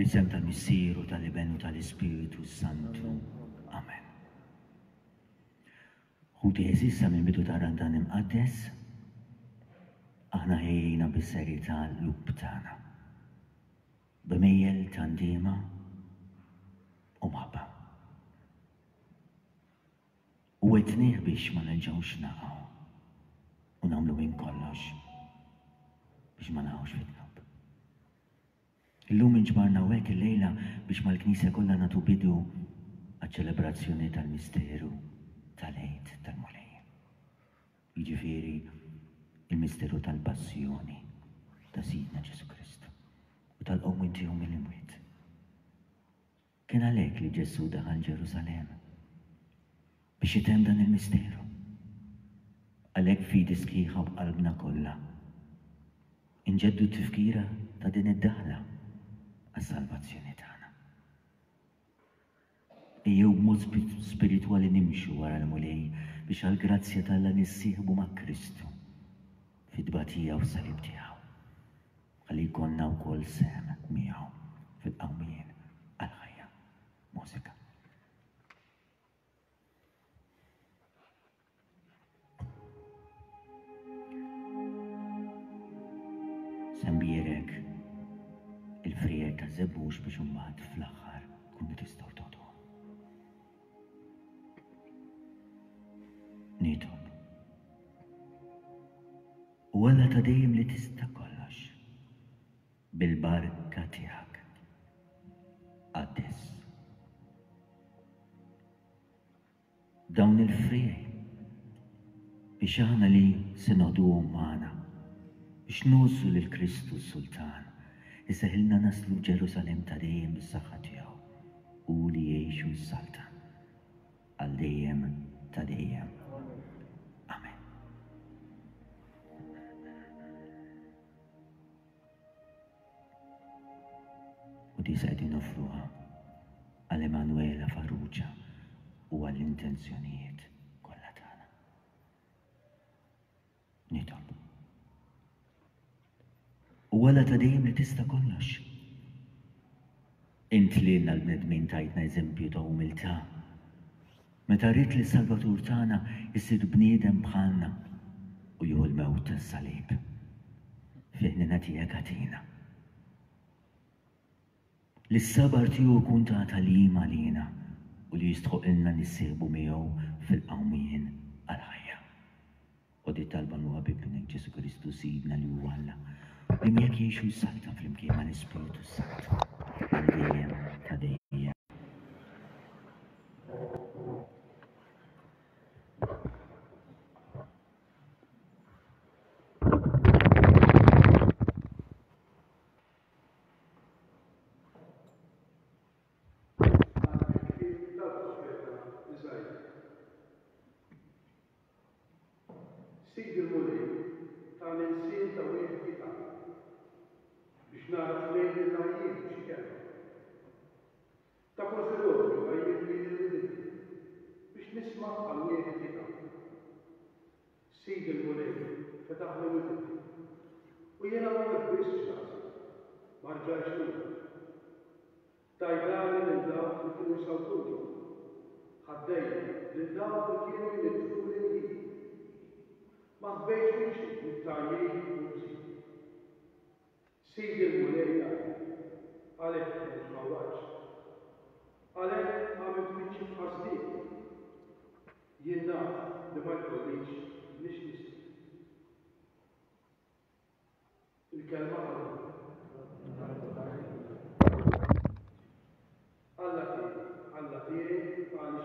Fl-isem tal-Missieru, tal-Iben u tal-Ispiritu Santu. Amen. Ħuti eżissa minn bidu ta' dan imqaddes, aħna ħejjina bis-serjetà l-lub tagħna. B'mejjel ta' ndiema u maħba. U għetnieh biex ma nerġgħux naqgħu u nagħmlu minn kollox biex ma naqgħux fit-tnob. Illum inġbarna hekk il-lejla biex mal-Knisja kollha nagħtu bidu għaċ-ċelebrazzjoni tal-Misteru tal-Għid tal-Mulej. Jiġifieri il-Misteru tal-Passjoni ta' Sidna Ġesu Kristu u tal-qowm tiegħu mill-imwiet. Kien għalhekk li Ġesu daħal Ġerusalemm biex jitem dan il-Misteru. Għalhekk fidi sħiħa b'qalbna kollha inġeddu t-tifkira ta' din id-daħla għas-salvazzjoni tagħna. Ejjew b'mod spiritwali nimxu wara l-Mulej biex għall-grazzja tal-Alla nissieħbu ma' Kristu fid-tbatija u s-salib tiegħu. Ħalli jkollna wkoll sehem miegħu fil-qawmien għall-ħajja. Mużika. Sembierek il-frijer ta' Żebbuġ biex imbagħad fl-aħħar tkunu tistgħu tgħodu. Nitlob. U għalla ta' dejjem li tista' kollox bil-barka tiegħek. Għaddes. Dawn il-frijer biex aħna li se nogħduhom magħna biex nuzzu lil Kristu Sultan, iseħilna naslu Ġerusalem ta' dejjem bis-saħħa tiegħu u li jgħixu s-Sultan għal dejjem ta' dejjem. Amen. U di se qegħdin nofruha għal Emanuela Farrugia u għall-intenzjonijiet kollha tagħna. Nitlob. U għala ta' dejjem li tista' kollox. Int li l-bnedmin tajtna eżempju ta' umiltà. Meta rrid li Salvatur tagħna jsir bniedem bħalna u jieħu l-mewt tas-salib. Fih nagħtihek għatina. Li s-sabar tiegħu jkun ta' tagħlim għalina u li jistħoqilna nissieħbu miegħu fil-qawmien għall-ħajja. U di talba huwa bibnek Ġesu Kristu Sidna li huwa Alla. Li miegħek jgħixu s-Sultan flimkien ma' l-Ispiritu Santu għal dejjem ta' dejjem. Sidi l-Mulej tal-insien ta' wieħed jitgħab biex naraf lejn il-ħajjiet x'kellu. Ta' konservatorju ħajjiet li l-lidin biex nisma' għal wieħed jitgħab. Sidi l-Mulej fetaħ li widni u jiena ma biss x'rasi ma rġajx lura. Tajdani lil dawk li kienu jsawtuni, ħaddejni lil dawk li kienu jniddfuni l-ħin. Ma ħbejx nimxi mit-tajjien u l-bżid. Sidi l-Mulej għalhekk ma nħawwaġġ. Għalhekk għamilt miċċi f'ħasdiet. Jien naf li ma jkollix mhix nista'. Il-kelma Alla Alla tiegħi għal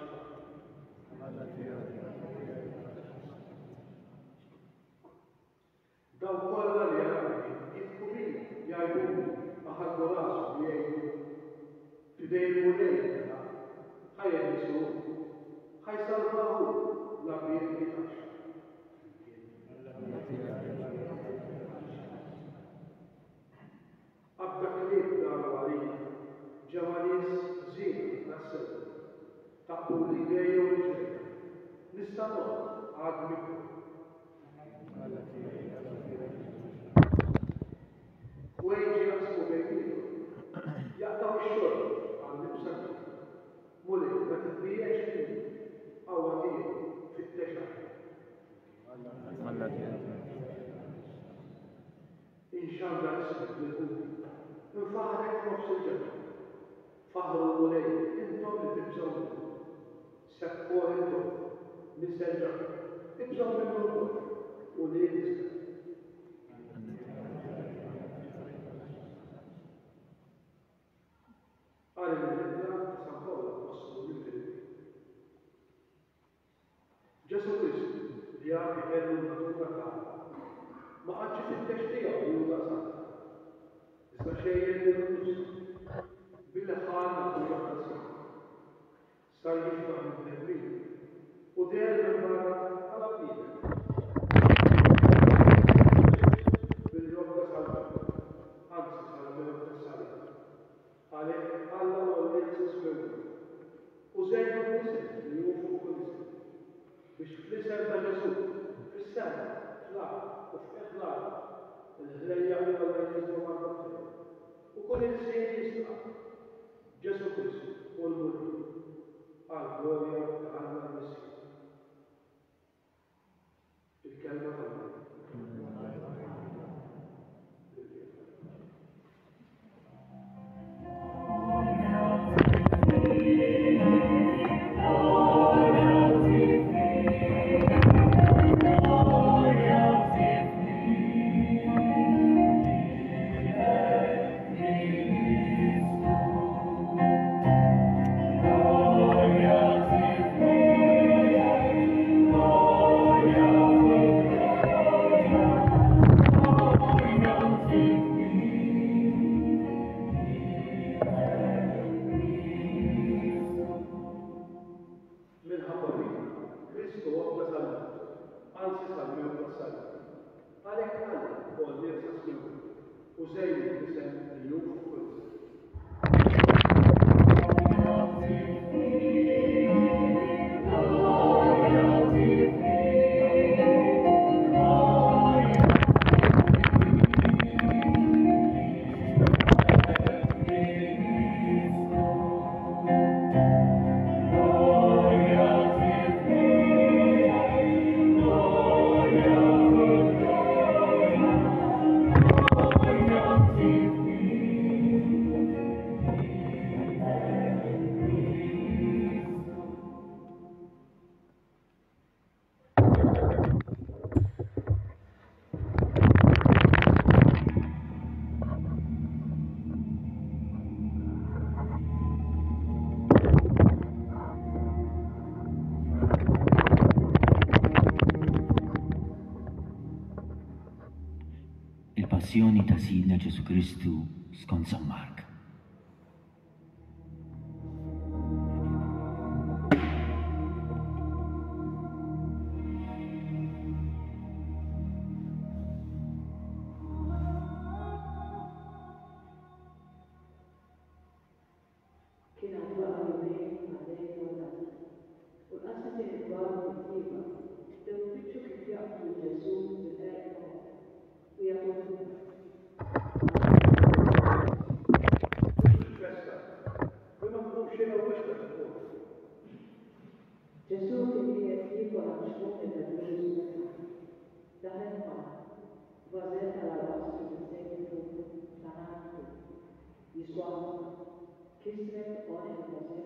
daw kollha li għarajni, jifku mija, jgħidu aħaddu rasu jgħidu fidej l-Mulej tagħna, ħajja nisu, ħajsalvahu l-abbiet li tax. Abda klieb daru għalina, ġewa nies żiena tas-sewwa, taqbu l-idejja u l-ġejja, nista' noqgħod għad mikru. U jgħi jaqsmu bejnietom, jaqtaw xandar ismek mill-kumpi. Infaħrek nofs il-ġebel. Faħru mulej, intom li tibżaw minnu. Sekko intom, mis-selġa. Tibżaw minnu l-kol. U li jibżaw. Għalli mill-Ibra San Pawla Apostolu lill-Filippi. Ġesu Kristu li għati kellu l-natura tagħna ma qadx ifittex tiegħu li hu daqsant. Iżda xejjen mill-nus bil-ħal natura tas-saħħa. Sar jixbaħ mill-bnedmin u der minn barra bħala bniedem. Bil-robda sal-ġabba, anzi sal-ġabba tas-salib. Għalhekk Alla huwa l-Irsis Mewlud. U żejnu l-isem li hu fuq kull isem. Biex fl-isem ta' Ġesu, fis-sema, fl-ard u fl-iħlar, il-ħlejja huwa l-Irsis Mewlud. U kull insejn jisqa' Ġesu Kristu u l-Mulk għall-glorja ta' Alla l-Missija. Il-kelma tal-Mulk. Il-passjoni ta' Sidna Ġesu Kristu skont San Mark. Kien għadbaqa jumejn għadejn għadat. U l-qasat il-kbar fit-tiba, tewfiċu kif jaqblu Ġesu bil-qerb u jagħtu Ġesu kien qiegħed jiekol għal xmud il-Ġesu daħel ma' vażel tal-alabastru mis-sejfu tanatu jiswaħ kisret qonet il-vażel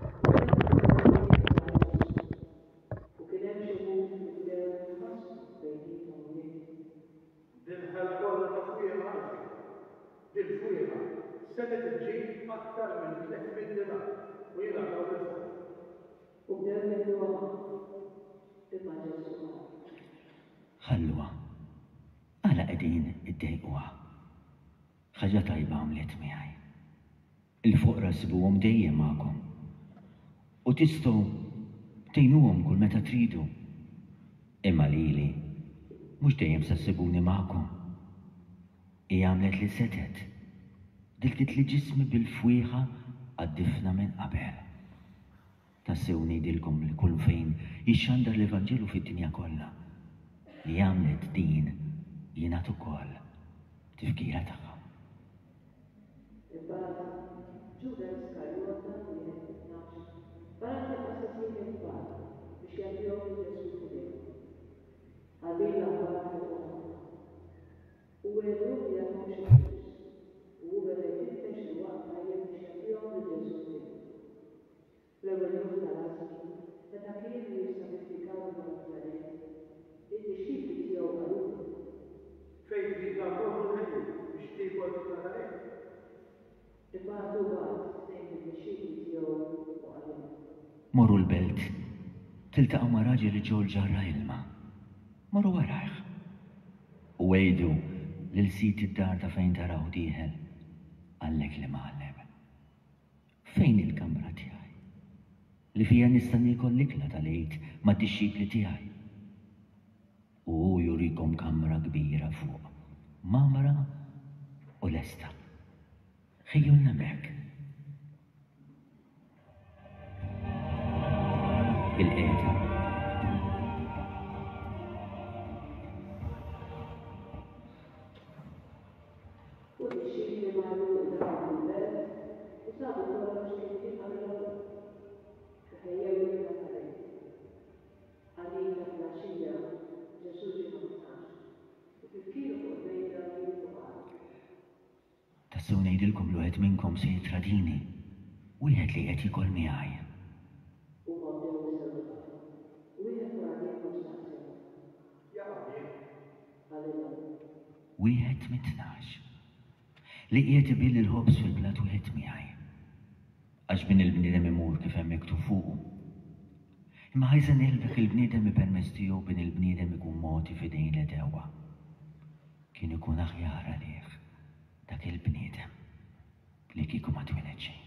u kien hemm xi wħud li bdew jħassu bejniethom u jgħidu. Din ħalkolla ta' fwieħa din fwieħa sedet iġġib aktar minn 300 dinar u jingħataw il-fuq. U bdew jgħiduha imma Ġesu qal. ħalluha, għala qegħdin iddejquha. Ħaġa tajba għamlet miegħi. Il-fuqra sibuhom dejjem magħkom. U tistgħu tgħinuhom kull meta tridu. Imma lili mhux dejjem se ssibuni magħkom. Hija għamlet li setet. Dilket li ġismi bil-fwieħa għaddifna minn qabel. Tassew ngħidilkom li kull fejn jixxandar l-Evanġelu fid-dinja kollha. Li għamlet din jingħat ukoll tifkira tagħha. Imbagħad Ġuda Iskarjota wieħed mit-tnax barat il-qasasien il-kbar biex jagħtihom Ġesu fidejhom. Għalih l-aħbar fuq u weru li Ibatu għad t-tnejn il-mexxini tiegħu u għalihom. Morru l-belt, tiltaqa' ma' raġel li ġol ġarra ilma. Morru warajh. U għejdu l-sit id-dar ta' fejn taraw dieħel għallek li maqleb. Fejn il-kamra tiegħi? Li fija nista' nikol l-ikla tal-għid ma' tixxikli tiegħi. U jurikom kamra kbira fuq, mamra u lesta. Ħejjulna mek. Il-qeda. U l-mexxini marru id-dawn il-belt u sabu kollox kif kien qabel. Ħejjew il-belt tal-għid. Għalija fl-għaxija Ġesu ġie ħabtax. U kif kienu fuq bejda jienu qal. Tassew ngħidilkom li wieħed minnkom se jitradini, wieħed li qed jikol miegħi. U għabdew is-sewqa. Wieħed wara ieħor staqsew. Jaqbel. Għalihom. Wieħed mit-tnax. Li qiegħed ibil il-ħobs fil-blat wieħed miegħi. Għax bin il-bniedem imur kif hemm miktub fuqu. Imma ħajżen dak il-bniedem ipermess tiegħu bin il-bniedem ikun moti f'idejn l-edewa. Kien ikun aħjar għalih dak il-bniedem li kieku ma twiled xejn.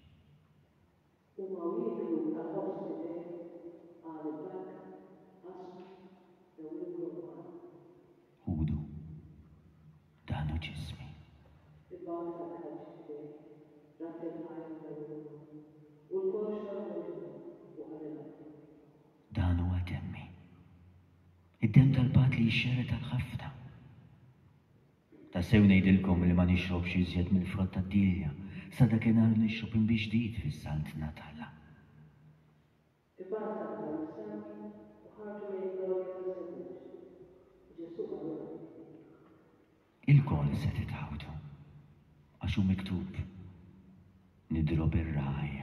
U ma wieħdu għal-ħobs bidej għal il-bank, qasmu, jew il-għu. Ħudu, danu ġismi. Il-bank tal-ħalġ bidej, rat il-ħajja tal-għu. U l-koxra u għalilhom. Dan huwa demmi. Id-dem tal-bat li jixxeret tal-ħafna. Tassew ngħidilkom li ma nixrobx iżjed mill-frott tad-dilja, sa dakinhar nixrob inbi ġdid fis-salt Natalla. Il-bank tal-sami u ħarġu lejn l-għolja tal-żewġ. Ġesu għalihom. Il-kol se titħawdu, għax hu miktub nidrob ir-raj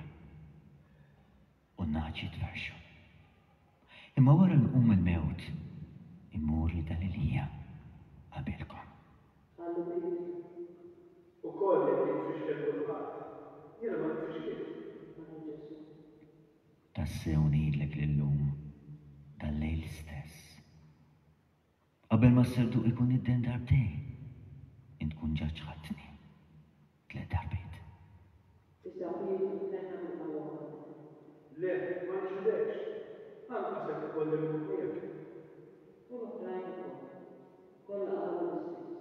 u naċi tverxu. Imma wara nqum il-mewt, immur l-Galilija qabilkom. Għallu Kristu. U koll li jitfixkel kulħadd. Jiena ma nitfixkelx. Għallu Ġesu. Tassew ngħidlek lillum dal-lejl stess. Qabel ma s-serduq ikun id-den darbtejn, intkun ġaġ ħadtni 3 darbiet. Issa Kristu tenna mill-qawwa. Le, ma nxudekx. Anka se tkolli l-mumijak. U l-oħrajn kollha qalu l-istess.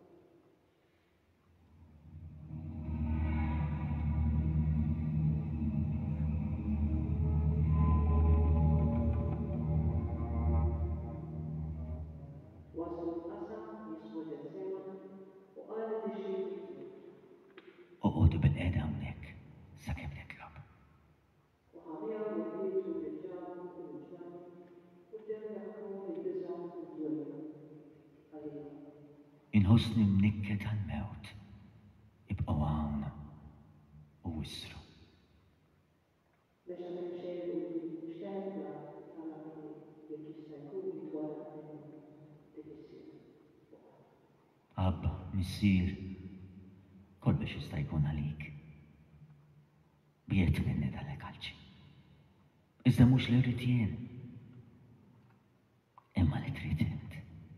Waslu l-qasam jismu Ġetsemani u qal lix-xhieda. Oqgħodu bil-qeda hawnhekk sakemm nitlob. U ħabijaw jibbitu bil-ġam u l-ġam u ġemjaħmu il-biża' u l-dwejja. Għalihom. Inħossni mnikked għal-mewt. Ibqgħu hawn u wissru. Biex għamil xejn li xtejna tal-għamil jekk jista' jkun jitwara minn dik is-sir. Abba, missier, kollox jista' jkun għalik. Biet minni dal-kalċi. Iżda mhux li rrid jien, imma li trid int.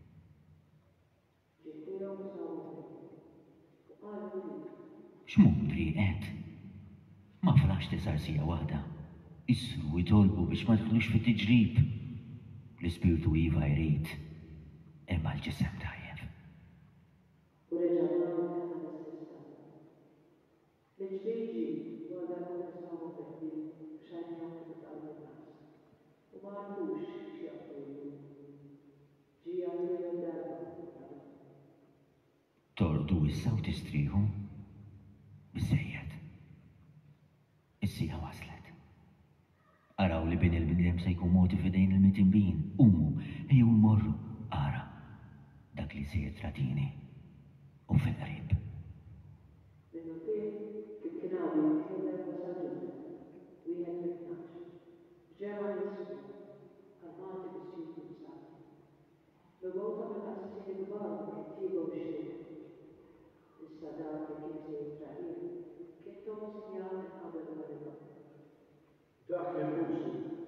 Ġifieri sawu u qalu li X'mudri qed? Ma flax tisarsija waħda. Issru jitolbu biex ma tħlux fit-tiġrib. L-ispirtu iva jrid, imma l-ġisem tajjeb. u reġgħu tal-istess. L-ġbieġi wara sawu fil xajnjaw fit-qalb-nas. U ma għandux x'jaqblu. Ġija mill darba. Tordu issa u tistrieħu? Biżejjed. Is-sija waslet. Araw li bin il-bniedem se jkun moti f'idejn il-mitimbin. Umu, ejjew immorru, ara dak li se jitradini u fil-qrib. Minnu kif kien għadu jitħiller wasaluna, wieħed mit-tnax. Ġewa Jesu għal-mati bis-sijt nifsat. L-għota mill-qassisin il-kbar qed jiebu xejn. Issa dak li kien se jitraqih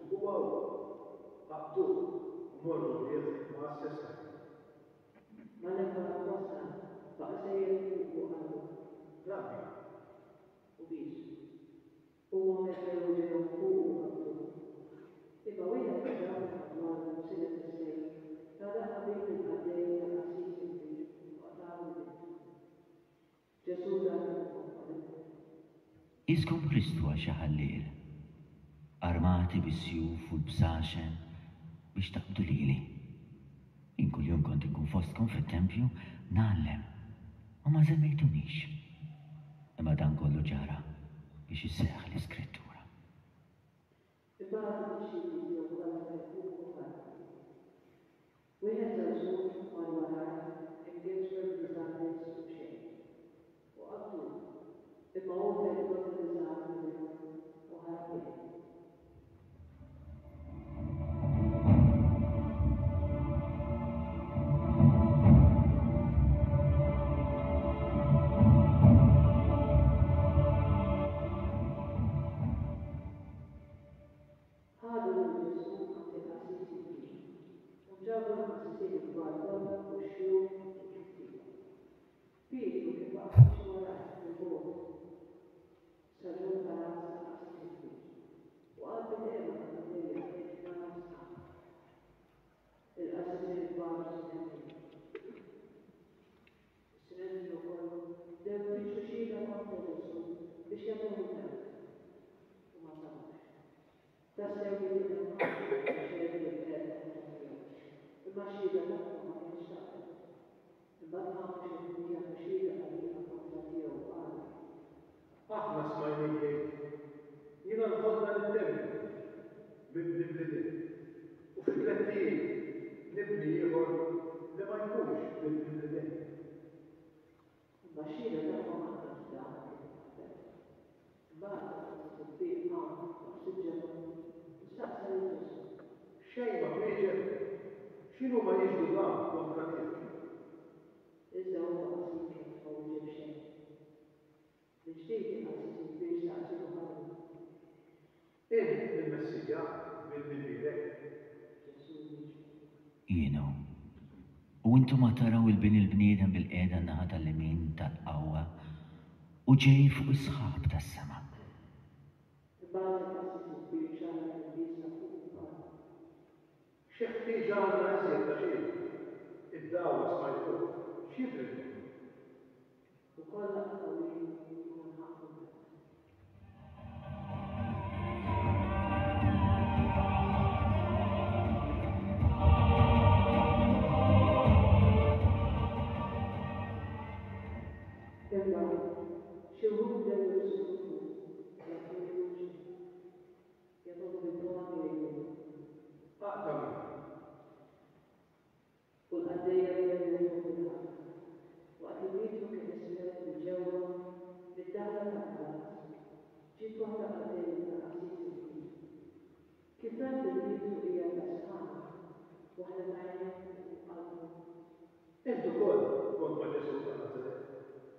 u għaw għabdu morru bieħ ma' s-sessa. Ma nefra għasta, baqa sejjer u għallu. Rabbi, U biex. U għamekru ġew u għabdu. Iba wieħed għadda għadwar s-sina t-sejjer. Tada għabin il-għaddej għal-assisi biex għadaw il-bint. Ġesu Iskom Kristu għal xi ħallil, armati bis-sjuf u l-bsaxen biex taqbdu lili. In kuljum kont inkun fostkom fit-tempju nagħllem u ma żemmejtunix. Imma dan kollu ġara biex isseħħ l-Iskrittura. Wieħed żagħżugħ mal-warar imgħixwer b'żgħażagħ u xejn. U qabdu imma hu bejn u ħarbiet. aħna smajni jgħid, jiena nħodna l-temmi bil-bidin. U fit-tlettin nibni ieħor li ma jkunx bil-bidin. Baxxira tagħhom għandha f'dan. Bagħad tibbiq ma' ossiġġenu, staqsa l-ġusu. Xejn ma twieġeb, x'inhu ma jiġdu dan kontra tiegħek? Iżda huwa qasib kien ma wieġeb xejn. L-ġdid qasib biex taqsilu ħallu. Il-Messija bil-bibirek. Jienu. U intu ma taraw il-bniedem bil-qeda naħa tal-lemin tal-qawwa u ġej fuq is-sħab tas-sema. Xeħtieġa għandna eżjed ta' xejn. Id-dawra smajtu, x'jidrilhom? Ukoll qawwi jkun ħaqhom. Intu kol, kont ma Ġesu ta' Nazaret.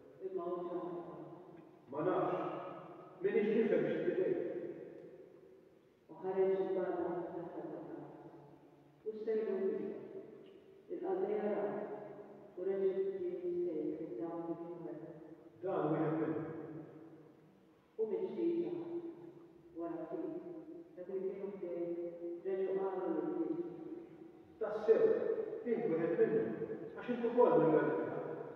Ma nafx, minix nifhem x'tidej. U ħareġ il-barra taħt u stejlu il-qalbija u reġgħet jistejk id-dawn il-ħumel. Dan wieħed minnhom. U mill-ġdida wara ftit, dak li kienu bdej reġgħu qalu lill-nies. Tassew, int wieħed minnhom, għax intu kol mill-Galilea.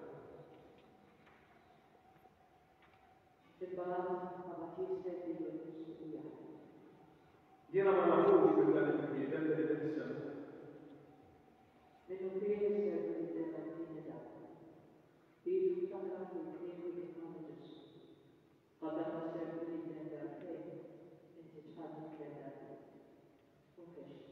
Jiena ma nafux bil-dan il-bniedem li qegħdin issemmu. Minnu fien issemmu l-idea tal-dinja Bidu taħra fil-kien li kienu Ġesu. Għadda ma semmu l-idea tal-fejn, inti tħaddu l-idea tal-fejn. U kex.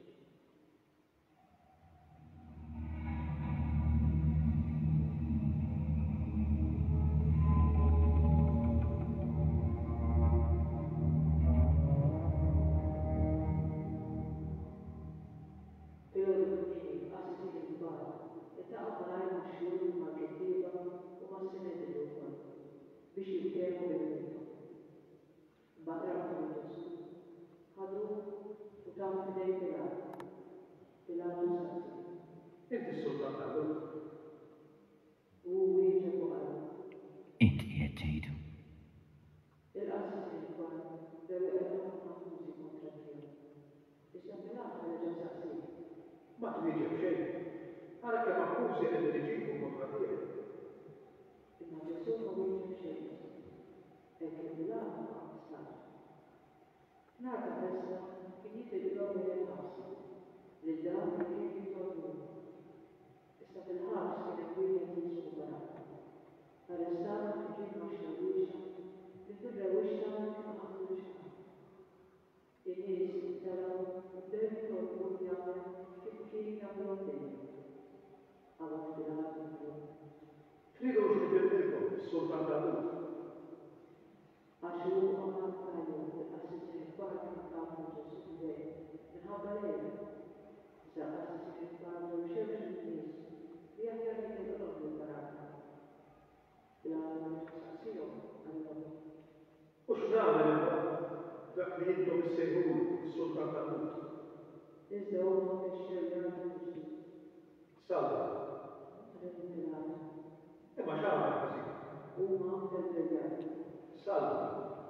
ħadu u tam fidej Pilat mistaqsi. Inti s-sultan tal-Lut. U wieġeb u qal. Inti qed tgħidu. Il-qasas il-kbar dew jaqgħu konfużi kontra tiegħu. Issa Pilat reġa' saqsi. Ma twieġeb xejn. Ara kemm akkużi qegħdin iġibu kontra tiegħek. Imma Ġesu ma wieġeb xejn. Hekk Pilat sar. Nhar ta' festa kien jidilhom il-ħabsa lil dawk li kienu jitolbu. Issa fil-ħabs kien hemm wieħed jismu Barak. Arrestat kien ma' xewwiexa li fir-rewwixxa kienu ħafna xahar. In-nies taraw u bdew jitolbu jagħmel kif kien jagħmlu dejjem. Għawad Pilat jitlob. Tridux nifirmilkom is-sultan tal-Lut. Għax hu għamal tajjeb il-qassis il-kbar kien tafu Ġesu f'dej minħabba lejla. Issa qassis il-kbar ġew xewx in-nies li aħjar jitolqhom lil-Barak. Pilat saqsihom għalhom. U x'nagħmel imbagħad dak li intom issejħulu is-sultan tal-Lut? Iżda huma mixxew jagħmlu ġdid. Salva. Rrid Pilat. Imma x'għamel ħażin? Huma fil-verità. Salva.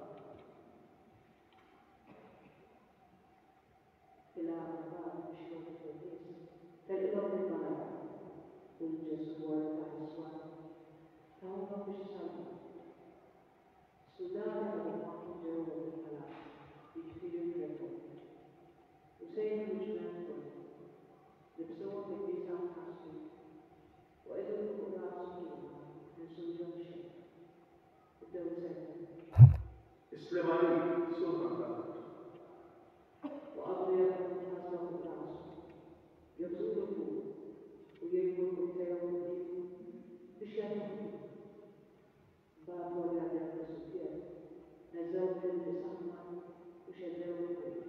Pilat bad biex jogħod in-nies telqilhom lil-Barak. U Ġesu wara tal-iswar tawhom biex isalmu. Sudani għadhom magħhom ġew mill-Palat, jiġifieri l-Grekom. U se jieħdu ġranet libsuhom bil-biża' ħassu u qegħdu fuq rashom minsuġhom xejn. U bdew isemmu. Islem għalik, sultan tal-Lut. U qablu jagħmlu ħasba fuq rashom. Jobżulu fuq u jgħidu l-kuttejhom biex jagħmlu. Bad wara jagħmlu sufjer, neżgħu fil-biż aħmar u xeddew il-kwejt.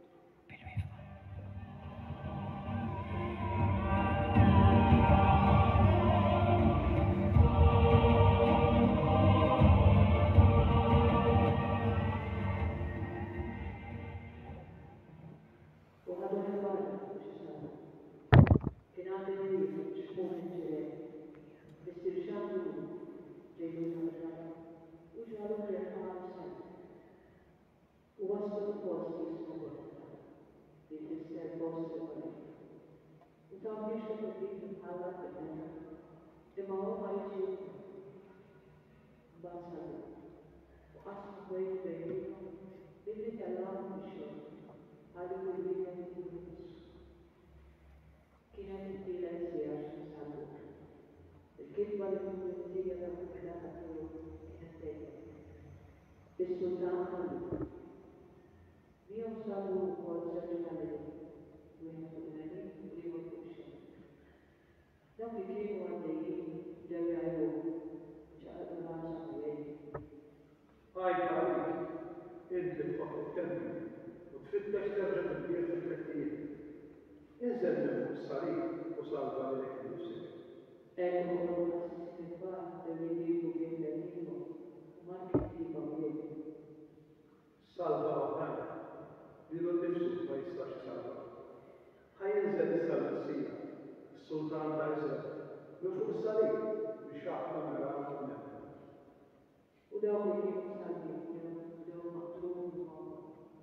Is-sultan għandu. Bihom sabu wkoll żewġ ħalliet, wieħed fuq il-għalin u ieħor fuq ix-xemx. Dawk li kienu għaddejjin ġew jgħiduhom ċaqalqu rashom u jgħidu. Għajt għalik, inti tfaq il-tempju u tfittex terġa' tibbiegħ fil-trettijiet. Inżel minn fuq is-sarid u salva lilek nifsek. Hekk ukoll l-qassis il-kbar dew jgħidu bejn bejniethom u ma kittibhom jgħidu. Salva oħrajn, lilu nnifsu ma jistax isalva. Ħajinżel issa l-Messija, is-Sultan ta' Iżrael, minn fuq is-sarid biex aħna naraw u nemmnu. U dawk li kienu salvi ġew maqtulin magħhom.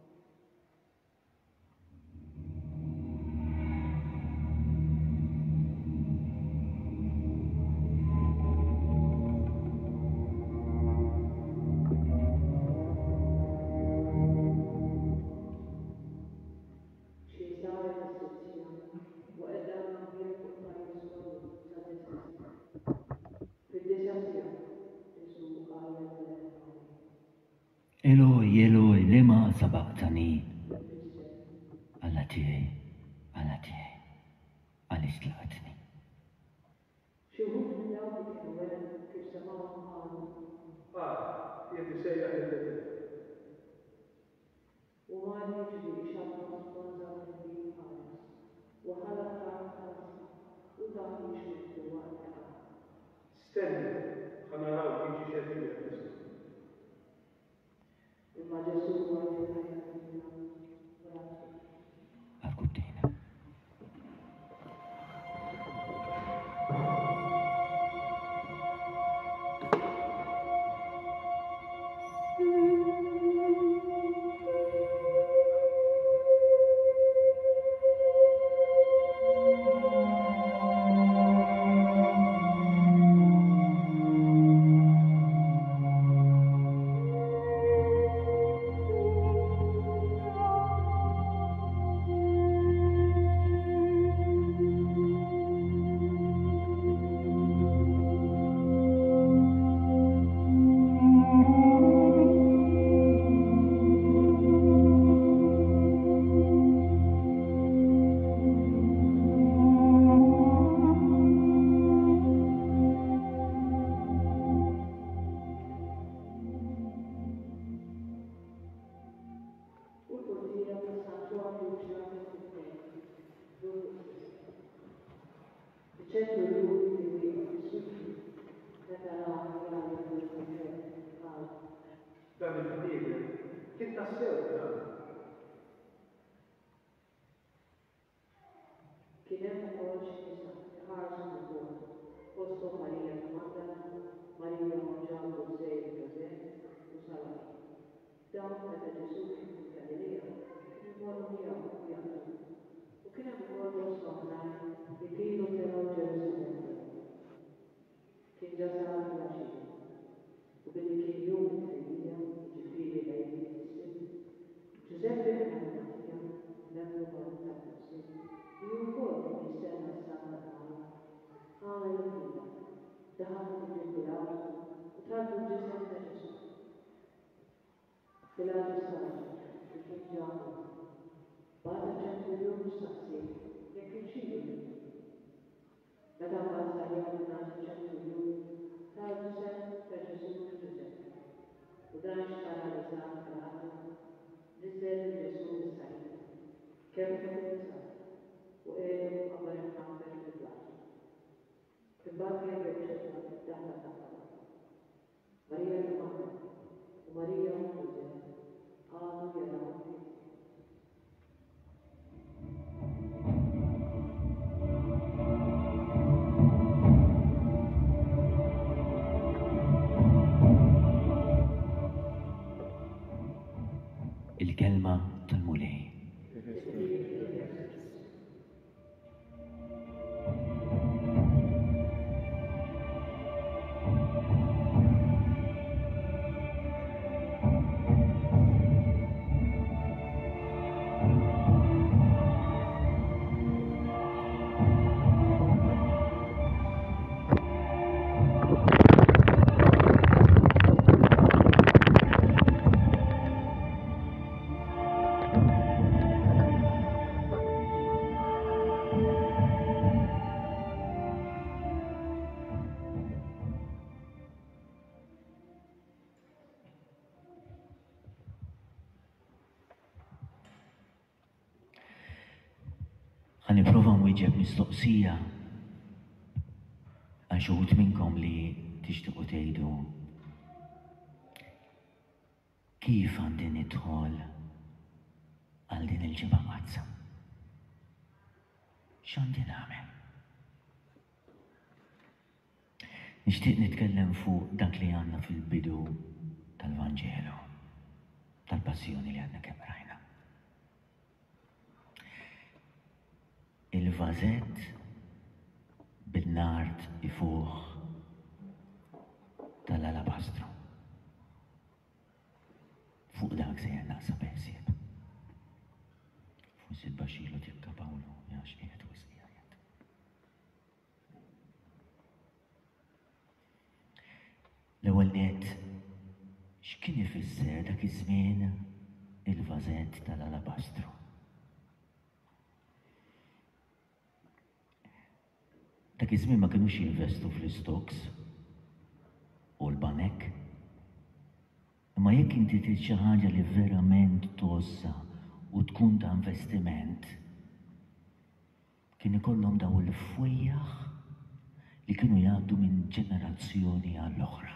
Eloi, Eloi, lema sabaqtani. Alla tiegħi, għalis tlaqtni. Xi wħud minn dawk li kienu wera kif semgħuhom qalu. Jien isejjaħ il-level. U għal jiġri xabba sponza minn ħares. U ħalaq ħares u dak jixmit fil-waqt ta' Stenni, ħanaraw jiġi xedin Kristu. imma Ġesu għal daħal il-ġibbirat u tardu ġisem ta' ġisem. Fil-għadu saġi, kif ġabu, bħata ċenturjum mustaqsi, jekk il-xilu. Meta bħata jgħadna ċenturjum, tardu sen ta' ġisem u ġisem. U dan xtara li zaħ għadu, nizzel ġisem u sajt, kemm ta' u għedu għabar ħamber fil-għadu. Fil-barri għedċetwa daħla daħla. Marija l-Mamma u Marija l-Muzet għadu jaraw. Il-kelma tal-mulej. Ħaniprofa nwieġeb mistoqsija għal xuħut minnkom li tixtiequ tgħidu kif għandi nidħol għal din il-ġimgħa qazza. X'għandi nagħmel? Nixtieq nitkellem fuq dak li għandna fil-bidu tal-Vanġelu, tal-passjoni li għandna kemm rajna. Il-vażett bil-nard ifuħ tal-alabastru. Fuq dak se jennaqsa besieb. Fuq il-baxilu tikka Pawlu, jax qiegħed u qiegħed. L-ewwel nett x'kien ifisser dak iż-żmien il-vażett tal-alabastru. Dak iż-żmien ma kinux jinvestu fl-istoks u l-banek. Imma jekk inti trid xi ħaġa li verament tossa u tkun ta' investiment, kien ikollhom daw il-fwejjaħ li kienu jgħaddu minn ġenerazzjoni għall-oħra.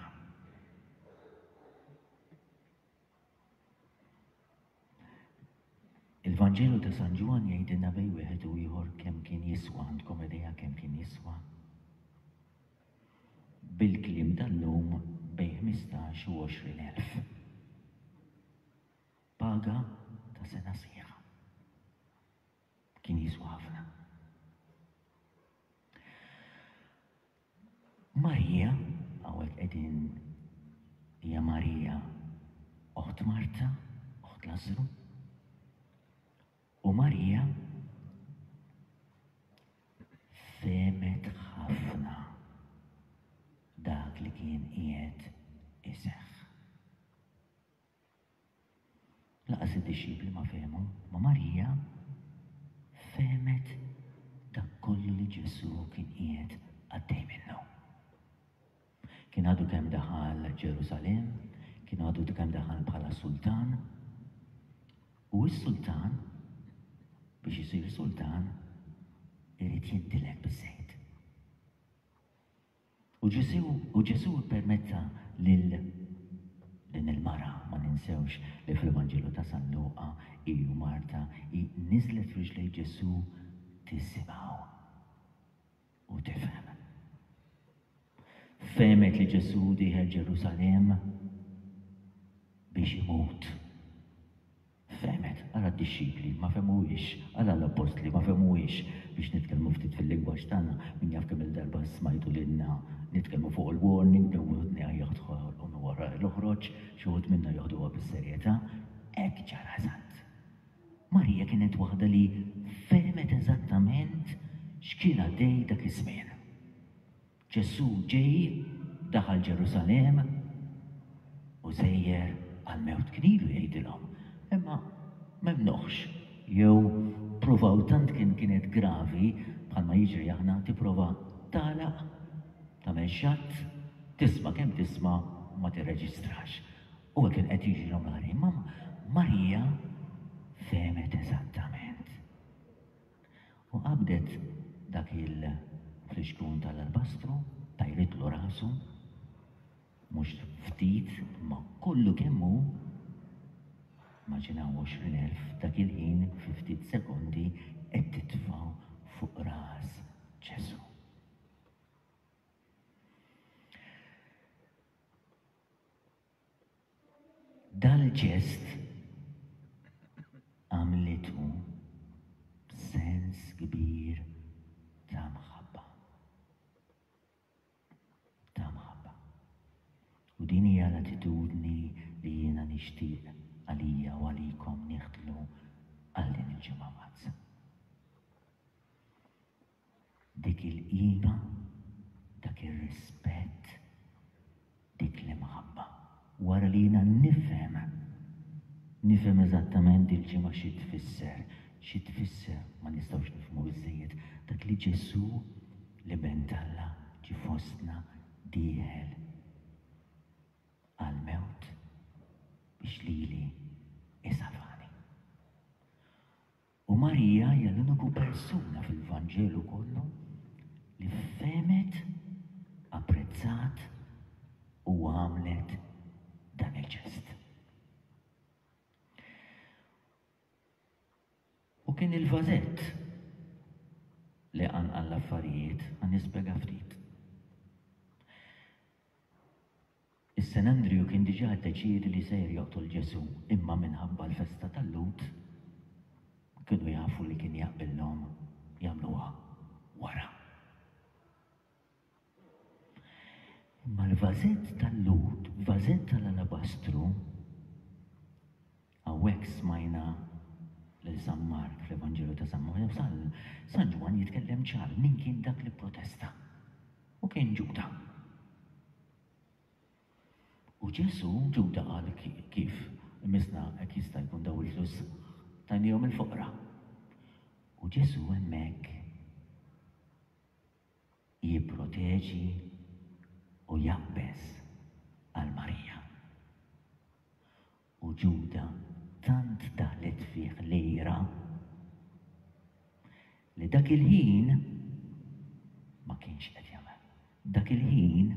Il-Vanġelu ta' San Ġwan jgħidilna bej wieħed u ieħor kemm kien jiswa, għandkom idea kemm kien jiswa. Bil-kliem tal-lum bej 15 u 20,000. Paga ta' sena sieħa. Kien jiswa ħafna. Marija, hawnhekk qegħdin hija Marija oħt Marta, oħt Lażru. U Marija femet ħafna dak li kien qiegħed iseħħ. Laqas id-dixxipli ma fehmu, ma Marija femet dak kollu li Ġesu kien qiegħed għaddej minnu. Kien għadu kemm daħal Ġerusalemm, kien għadu kemm daħal bħala sultan, u s-sultan biex jisir sultan, irid jintilek biż-żejt. U Ġesu permetta lil din il-mara, ma ninsewx li fil-Evanġelu ta' San Luqa i u Marta i niżlet f'riġlej Ġesu tisimgħu u tifhem. Femet li Ġesu dieħel Ġerusalemm biex imut. Femet, għala d-disċipli ma femuwix, għala l-apostli ma femuwix biex nitkellmu ftit fil-lingwaġġ tagħna min jaf kemm il-darba smajtu lilna nitkellmu fuq il-warning, dewwedni jaħdħol u wara l-oħroġ, xi wħud minna jaħduha bis-serjetà, hekk ġara eżatt. Marija kienet waħda li femet eżattament x'kien għaddej dak iż-żmien. Ġesu ġej daħal Ġerusalem u sejjer għal-mewt knilu jgħidilhom. Imma memnuħx, jew provaw tant kienet gravi bħalma jiġri aħna tipprova tagħlaq, tagħmel xatt, tisma' kemm tisma' ma tirreġistrax. U kien qed jiġrilhom għalihom, ma Marija femet eżattament. U qabdet dak il-fliexkun tal-albastru, tajritlu rasu, mhux ftit, ma kollu kemm hu, maġinaw 20,000 dak il-ħin fi ftit sekondi qed titfgħu fuq ras Ġesu. Dal-ġest għamlitu sens kbir ta' mħabba. Ta' mħabba. U din hija l-attitudni li jiena nixtieq għalija u għalikom nieħdlu għal din il-ġimgħa mazza. Dik il-qima, dak ir-rispett, dik l-imħabba. Wara li jiena nifhem eżattament il-ġimgħa xi tfisser, ma nistgħux nifhmu biżżejjed dak li Ġesu li ben Alla ġie fostna dieħel għal-mewt biex lili isalvani. U Marija hija l-uniku persuna fil-Vanġelu kollu li femet, apprezzat u għamlet dan il-ġest. U kien il-vażett li għanqal l-affarijiet għan nispjega ftit. Is-San Andrew kien diġà ddeċiedi li sejr joqtol Ġesu, imma minħabba l-festa tal-Lut kienu jafu li kien jaqbilhom jagħmluha wara. Imma l-vażett tal-Lut, vażett tal-alabastru, hawnhekk smajna lil San Mark fl-Evanġelu ta' San Mark, San Ġwan jitkellem ċar min kien dak li protesta. U kien Ġuda. U Ġesu Ġuda qal kif misna hekk jista' jkun daw il-flus tanihom il-foqra. U Ġesu hemmhekk jipproteġi u jaqbeż għal Marija. U Ġuda tant daħlet fih lejra li dak il-ħin ma kienx qed jagħmel. Dak il-ħin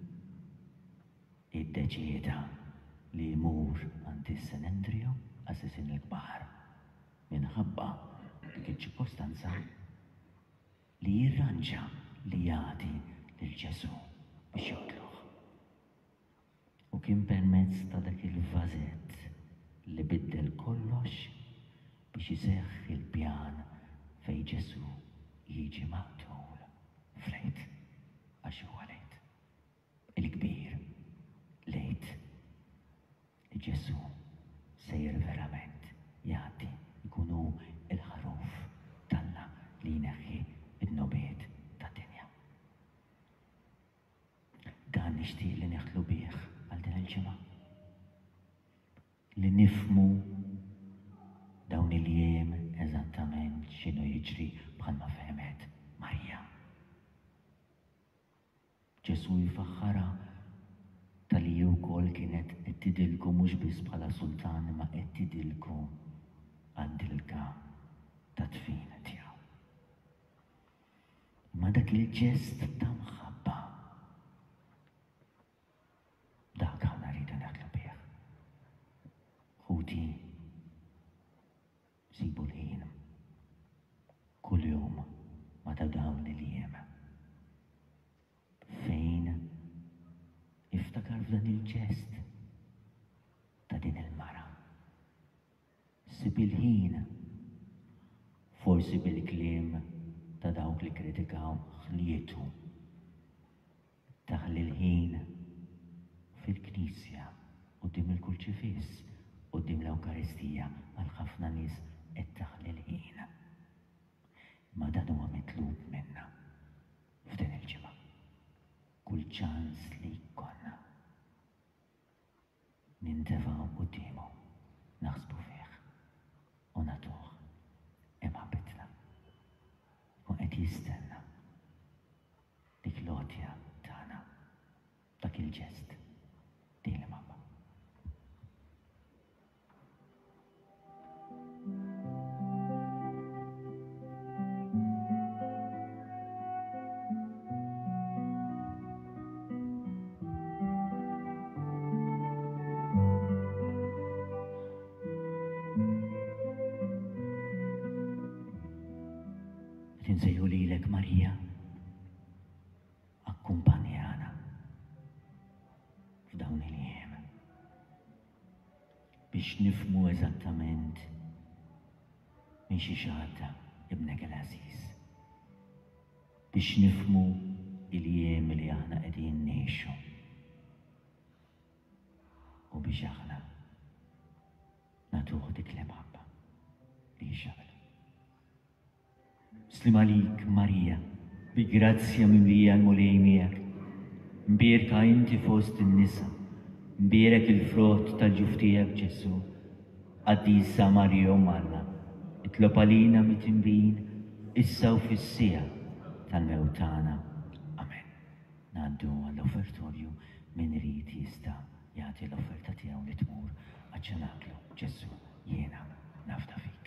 iddeċieda li jmur għand is-San Andrew assassin il-kbar minħabba dik iċ-ċirkostanza li jirranġa li jagħti lil Ġesu biex joqtluh. U kien permezz ta' dak il-vażett li biddel kollox biex iseħħ il-pjan fejn Ġesu jiġi maqtul f'lejt għax huwa lejt. Il-kbir lejt li Ġesu sejjer verament jagħti jkunu il-ħaruf Alla li jneħħi id-nobiet tad-dinja. Dan nixtieq li neħtlu bih għal din il-ġimgħa. Li nifmu dawn il-jiem eżattament x'inhu jiġri bħalma femet Marija. Ġesu jfaħħara tal-li wkoll kienet qed tidilku mhux biss bħala sultan ma qed tidilku għad-dilka tat-tfin tiegħu. Ma dak il-ġest ta' mħabba dak aħna rridu naħdlu bih. Ħuti sibu l-ħin kull jum ma ta' dawn il-jiem fejn iftakar f'dan il-ġest ta' din il-mara. Sib il-ħin forsi bil-kliem ta' dawk li kritikaw ħlietu. Taħli l-ħin fil-Knisja qudiem il-Kurċifiss, qudiem l-Ewkaristija għal ħafna nies qed taħli l-ħin. Ma dan huwa mitlub minna f'din il-ġimgħa. ċans li konna. Nintefaw quddiemu, naħsbu fih, u natuh imħabbitna. U qed jistenna dik l-għotja tagħna, dak il-ġest, din l-imħabba. Tinsejju lilek Marija, akkumpanjana f'dawn il-jiem biex nifmu eżattament minn xi xahadda ibnek il-Aziz, biex nifmu il-jiem li aħna qegħdin ngħixu u biex aħna nagħtuh dik l-imħabba li jxabel. Slim għalik, Marija, bi grazzja mimlija l-mulej miegħek. Mbierka inti fost in-nisa, mbierek il-frott tal-ġuf tiegħek Ġesu. Qaddisa Marija Umm Alla, itlob għalina mit-tinbin, issa u fis-sija tal-mewt tagħna. Amen. Ngħaddu għall-offertorju min irid jista' jagħti l-offerta tiegħu li tmur għaċ-ċenaklu. Ġesu, jiena nafda fik.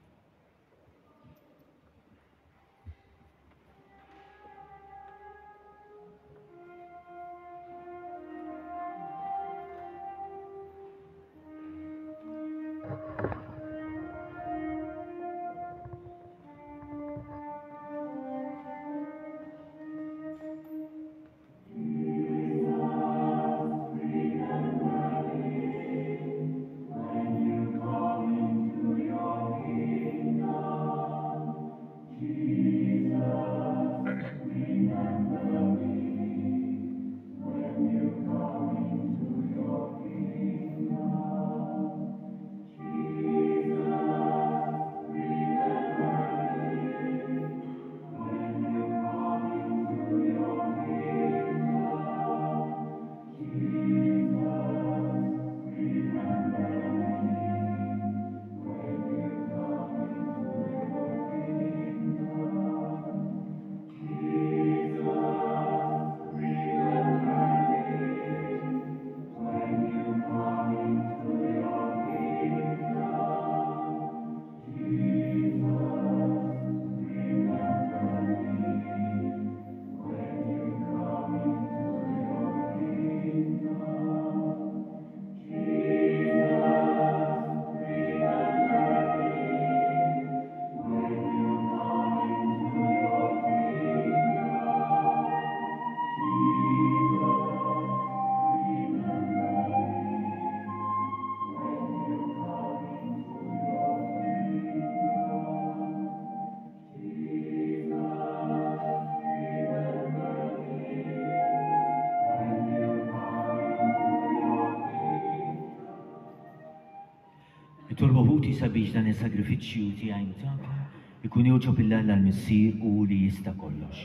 Tolboħuti sabiex dan il-sagrifiċċju tiegħi ta'kom ikun joġob il-Alla l-Missier u li jista' kollox.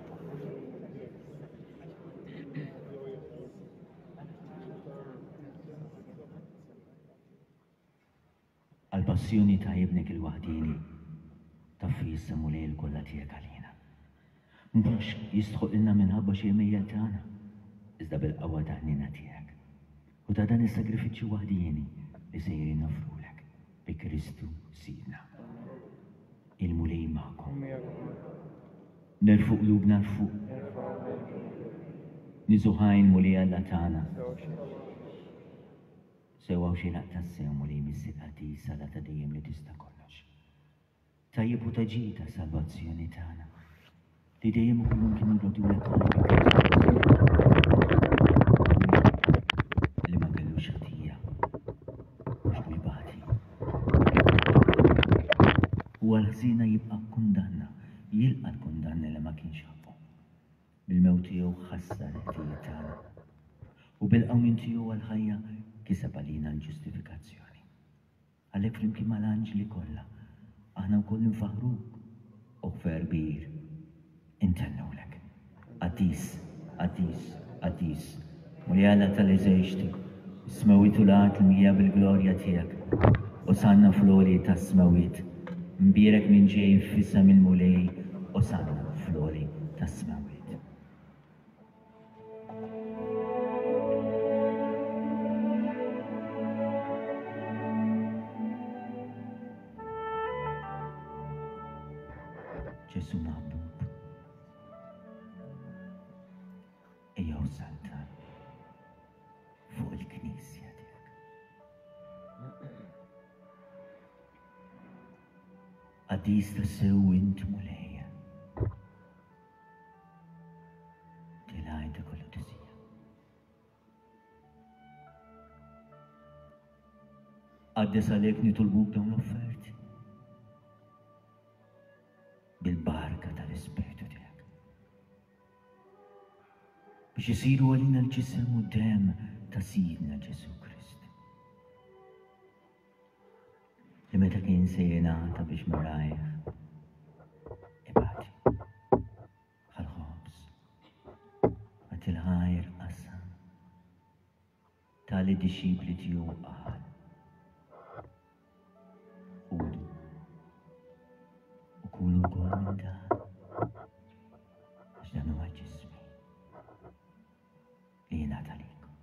Għal-passjoni ta' ibnek il-waħdini taffi jissamu li l-kolla tiegħek għalina. Mhux jistħoq ilna minħabba xi mejjel tagħna, iżda bil-qawwa ta' ħnina tiegħek. U ta' dan is-sagrifiċċju waħdini li sejrin nofrulek bi Kristu Sidna. Il-mulej magħkom. Nerfu qlubna l-fuq. Niżuħajn mulej Alla tagħna. Sewwaw xi laqta sew mulej mis-siqati sala ta' dejjem li tista' kollox. Tajjeb u taġi ta' salvazzjoni tagħna. Li dejjem ukoll mumkin nrodulek li ma kellux ħatija. U għal-ħżina jibqa' kundanna, jilqa' l-kundanna li ma kienx ħabbu. Bil-mewt tiegħu ħassar il-ħtijiet tagħna. U bil-qawmin tiegħu għall-ħajja kiseb għalina l-ġustifikazzjoni. Għalhekk flimkien mal-anġli kollha, aħna wkoll nfaħruk u kbir intennulek. Qaddis, qaddis, قديس وليالا تلزيشتي سمويت ولات المياه بالجلوريا تيك وصعنا فلوري تسمويت مبيرك من جاي في سم المولي وصعنا فلوري تسمويت جسو محبوب ايو سلطان فوق الكنيسة ديك قديس تسوي انت مولية تلاقي انت كله تسيا قدس عليك نطلبوك دون اوفرتي بالبركة تالسبيتو ديك باش يصيروا ولينا الجسم قدام تسيدنا جيسو كريست لمتى كان سيناتا باش مرايخ ابعتي خالخوبس هتلهاير أسا تالي ديشيبلتيو قال خودوا وكونوا قول من دا أجدانوا جسمي لينات عليكم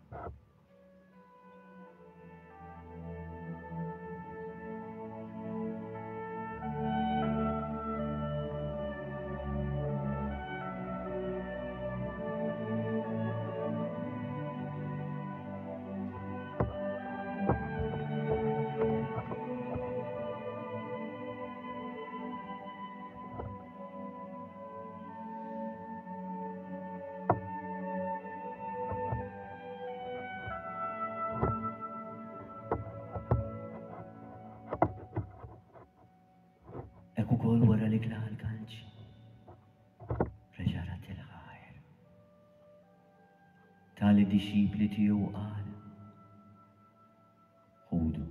Ecco col ora le calci, reġarat il-ħajr. Tali disċipli tiegħu qal, ħudu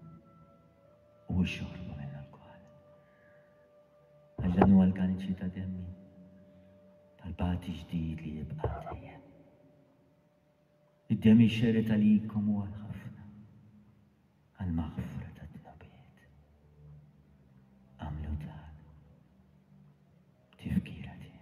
u xorbu minn alkohol. Għaxdan huwa l-kalċi ta' demmi tal-bati ġdid li jibqa' dejjem. Id-demi xeret għalikom u għal-ħafna għal-maħfra ta' d-nabiet. Għamlu dan tifkira tiegħi.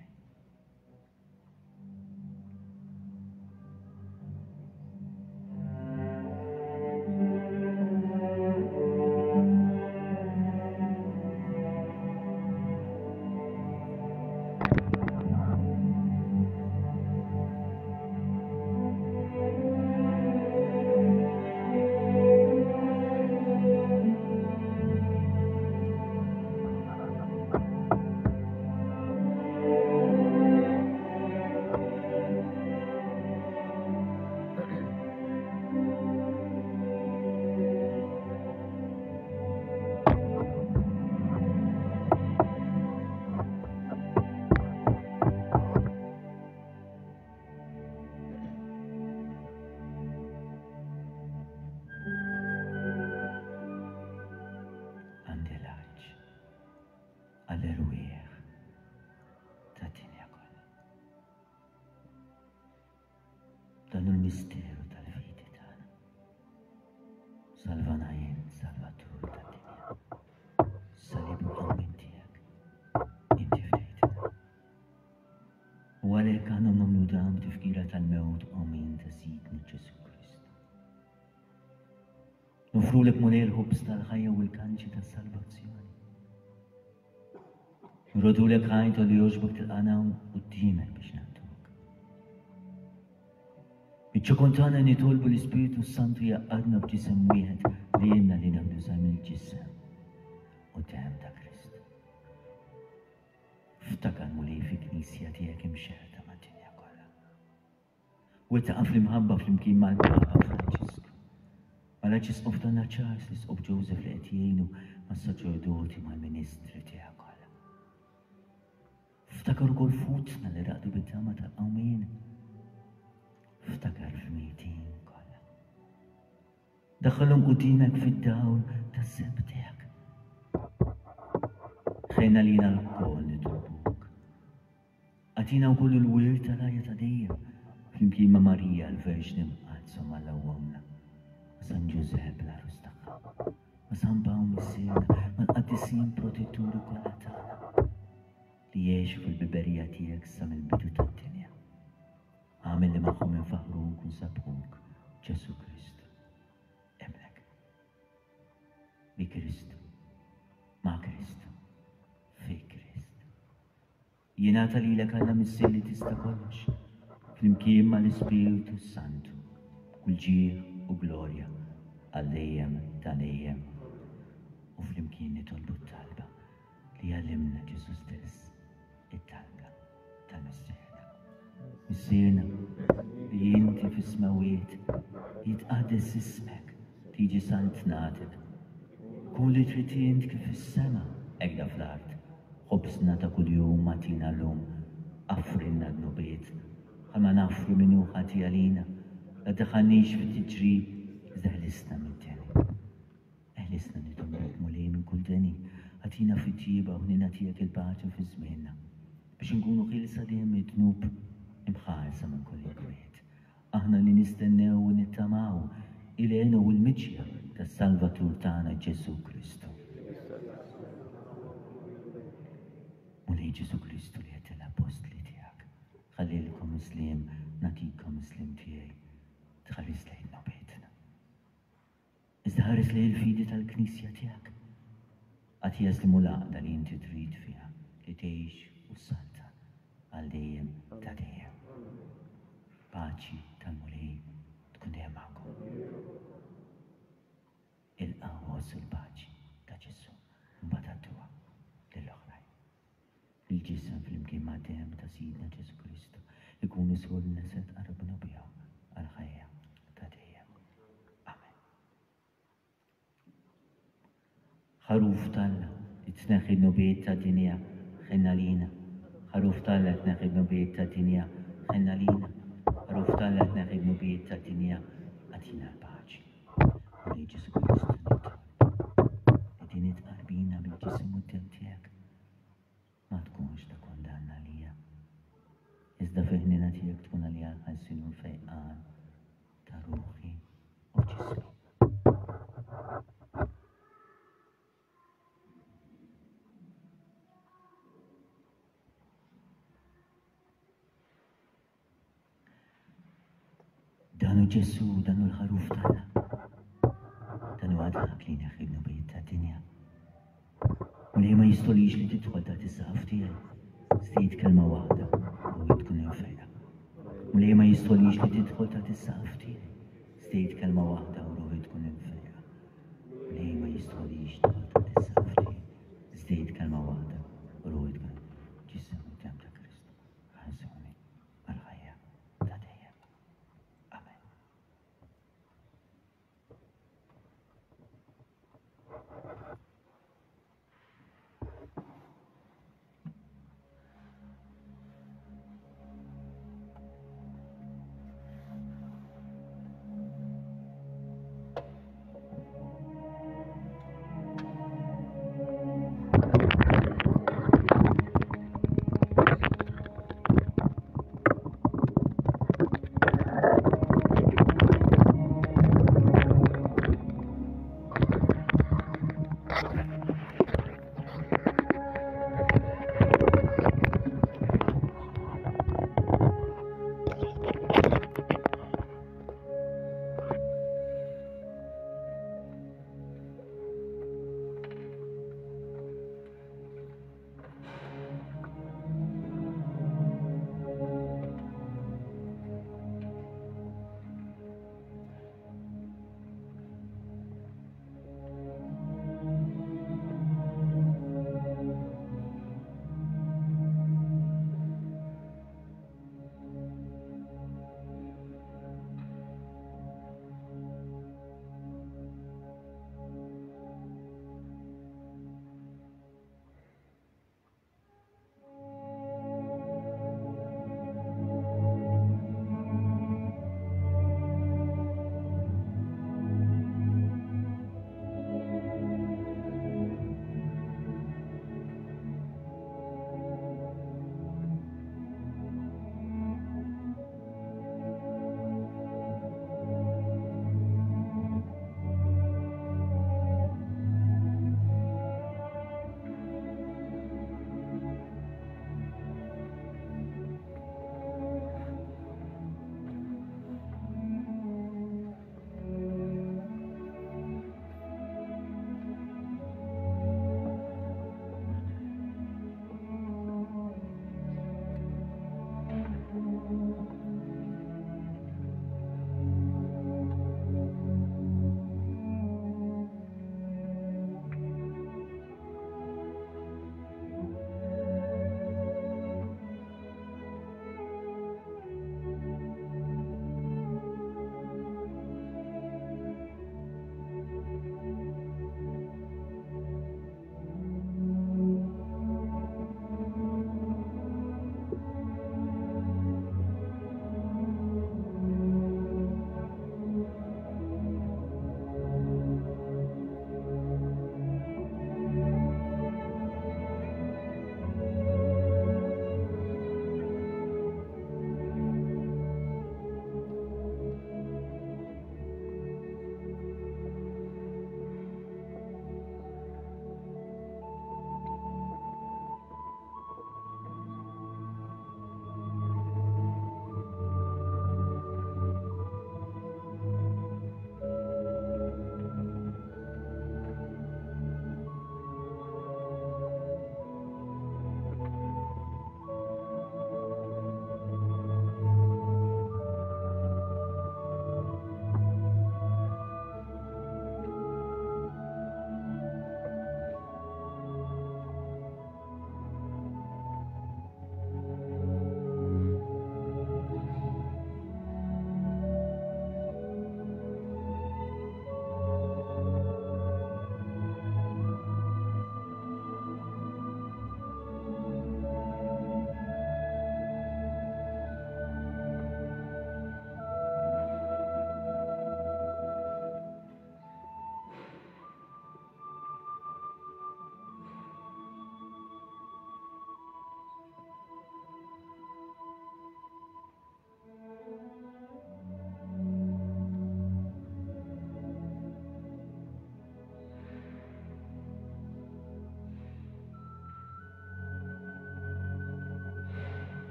Għall-irwieħ ta' dinja kollha. Dan il-misteru tal-viti tagħna. Salvana jien, Salvatur ta' dinja. Salibu għawmin tiegħek, inti fdejtina. U għalhekk għandna nagħmlu dan tifkira tal-mewt għawmin ta' Sidna Ġesu Kristu. Nofrulek monel ħobs tal-ħajja u l-kanċi tas-salvazzjoni. Nrodu lek ħajta li joġbok tilqana u d-dimek biex nantuk. Iċċokontana nitolbu l-Ispiritu Santu jaqqadna b'ġisem wieħed li jenna li nabnużam il-ġisem u dem ta' Krist. Ftakar mulej fi knisja tiegħek imxerta ma' dinja kollha. U taqaf l-imħabba fl-imkien mal-Papa Franċisku. Mal-Arċisqof tagħna Charles l-Isqof Joseph li qed jgħinu mas-saċerdoti mal-Ministri tiegħek. Ftakar kol futna li raqdu bit-tama tal-qawmin. Ftakar f'mitin kollha. Daħħalhom qudimek fid-dawl tas-seb tiegħek. Ħejna lina l-kol nitolbuk. Għatina wkoll il-wir tal-ħajja ta' dejjem flimkien ma' Marija l-Verġni mqalzu mal-awwamna, ma' San Ġusepp l-arus tagħha, ma' San Pawl Missierna, ma' l-qaddisin protetturi kollha tagħna li jgħixu fil-biberija tiegħek sa mill-bidu tad-dinja. Għamil li magħhom infaħruk u nsabħuk Ġesu Kristu, emlek. Bi Kristu, ma' Kristu, fi Kristu. Jingħata lilek Alla Missier li tista' kollox, flimkien mal-Ispiritu Santu, kull ġieħ u glorja għal-dejjem tal-dejjem. U flimkien nitolbu t-talba li għallimna Ġesu stess, it-talba tal-Missierna. Missierna li inti fis-smawiet jitqaddes ismek, tiġi sant natek. Kun li trid int kif fis-sema hekk fl-art. Ħobsna ta' kuljum matina l-lum, affrinna d-nubiet, ħalma naffru minnu ħati għalina, la daħannix fit-tiġrib, iżda ħlisna mid-deni. Ħlisna nitolbok mulej minn kull deni, ħatina fit-tjiba u ninatijak il-paċa fi żmienna, biex nkunu ħilsa dejjem id-dnub imħarsa minn kull ikwiet. Aħna li nistennew u nittamaw il-għena u l-miċja tas-Salvatur tagħna Ġesu Kristu. Mulej Ġesu Kristu li għedt l-apostli tiegħek, ħallilkom islim, natikom islim tiegħi, tħares lejn nobetna. Iżda ħares lejn il-fidi tal-Knisja tiegħek. Għad jaslimu l-għaqda li inti trid fiha li tgħix u salta għal dejjem ta' dejjem. Paċi tal-mulej tkun dejjem magħkom. Il-qawwa u l-paċi ta' Ġesu mbagħad għadduha lill-oħrajn. Il-ġisem flimkien ma' dejjem ta' Sidna Ġesu Kristu ikun isħolna se tqarrabna bihom għall-ħajja ta' dejjem. Amen. Ħaruf Talla it-tneħħi nubiet ta' dinja ħenna lina. Ħaruf Talla t-tneħħi nubiet ta' dinja ħenna lina. Ħaruf Talla t-tneħħi nubiet ta' dinja għatina l-paċi. Mulej Ġesu Kristu li din it-qalbina bil-ġisem u d-dem tiegħek ma tkunx ta' kondanna lija. Iżda fiħnina tiegħek tkun għalija l-ħassin u l-fejqan ta' ruħi u ġismi. Danu Ġesu, danu l-ħaruf Talla. Danu għadħak li neħħib nubiet ta' dinja. Mulej ma jistolix li tidħol ta' tisqaf tiegħi, stejt kelma waħda u tkun infejqa. Mulej ma jistolix li tidħol ta' tisqaf tiegħi, stejt kelma waħda u tkun infejqa. Mulej ma jistolix tidħol ta' tisqaf tiegħi, stejt kelma waħda u tkun ġisem u dem ta' Kristu. Ħażuni għal-ħajja ta' dejjem. Amen.